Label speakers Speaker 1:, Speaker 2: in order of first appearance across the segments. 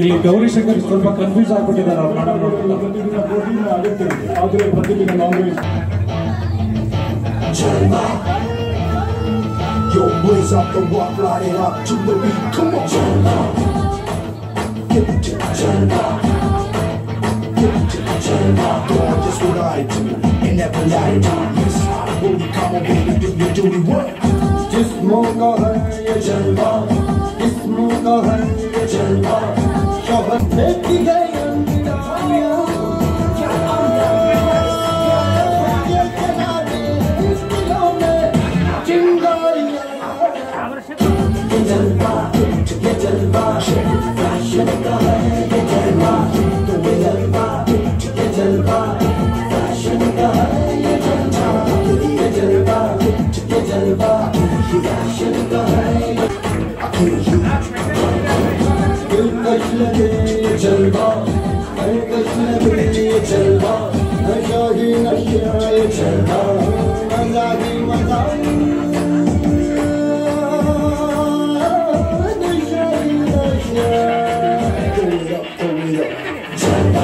Speaker 1: ಇಲ್ಲಿ ಗೌರಿಶಂಕರ್ ಸ್ವಲ್ಪ ಕನ್ಫ್ಯೂಸ್ ಆಗ್ಬಿಟ್ಟಿದ್ದಾರೆ ಅವ್ರು ಮಾಡೋದು
Speaker 2: ಆದರೆ ಪ್ರತಿದಿನ non veg Yo, blaze up the rock, light it up to the beat. Come on, get it to the Go on, just what I do, and never lie to me. Yes, holy, come on, baby, do your duty. What?
Speaker 3: जिस्मों का है ये जलवा, जिस्मों का है ये जलवा, शोहर देखी गई अंधियारियां, क्या ये जलाने इस दिलों में चिंगारियां। ये जलवा, फैशन का है ये जलवा, ये जलवा, फैशन का है ये जलवा, ये जलवा, फैशन का है। दिलकश लगे ये जलवा, दिलकश लगे ये जलवा, नशा ही नशा ये जलवा, मजा ही मजा, नशा ही नशा। जलवा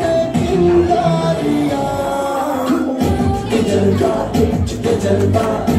Speaker 3: Jump,